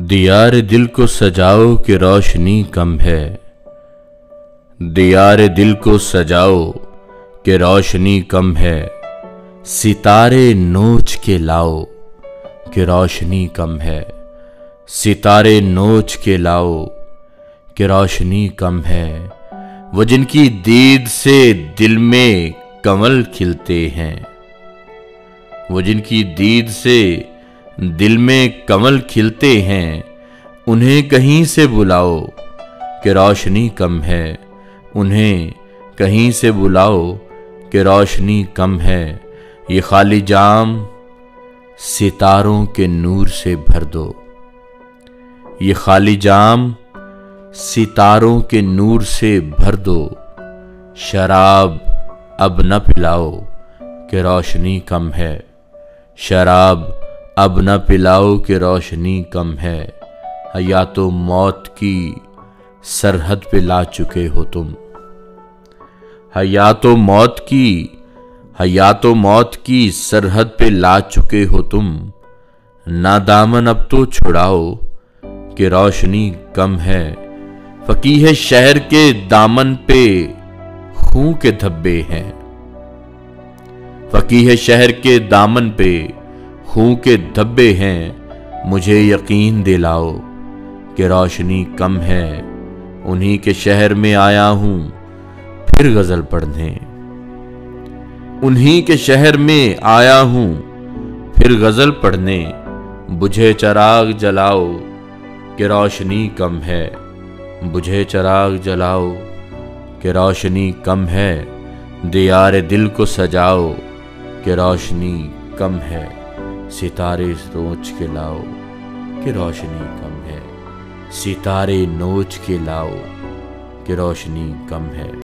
दियार दिल को सजाओ कि रोशनी कम है। दियार दिल को सजाओ कि रोशनी कम है। सितारे नोच के लाओ कि रोशनी कम है। सितारे नोच के लाओ कि रोशनी कम है। वो जिनकी दीद से दिल में कमल खिलते हैं। वो जिनकी दीद से दिल में कमल खिलते हैं। उन्हें कहीं से बुलाओ कि रोशनी कम है। उन्हें कहीं से बुलाओ कि रोशनी कम है। ये खाली जाम सितारों के नूर से भर दो। ये खाली जाम सितारों के नूर से भर दो। शराब अब न पिलाओ कि रोशनी कम है। शराब अब न पिलाओ कि रोशनी कम है। हयातो मौत की सरहद पे ला चुके हो तुम। हयातो मौत की सरहद पे ला चुके हो तुम। ना दामन अब तो छुड़ाओ कि रोशनी कम है। फकीह शहर के दामन पे खून के धब्बे हैं। फकीह शहर के दामन पे खून के धब्बे हैं। मुझे यकीन दिलाओ कि रोशनी कम है। उन्हीं के शहर में आया हूं फिर गजल पढ़ने। उन्हीं के शहर में आया हूं फिर गजल पढ़ने। बुझे चिराग जलाओ कि रोशनी कम है। बुझे चिराग जलाओ कि रोशनी कम है। दियार दिल को सजाओ कि रोशनी कम है। सितारे नोच के लाओ कि रोशनी कम है। सितारे नोच के लाओ कि रोशनी कम है।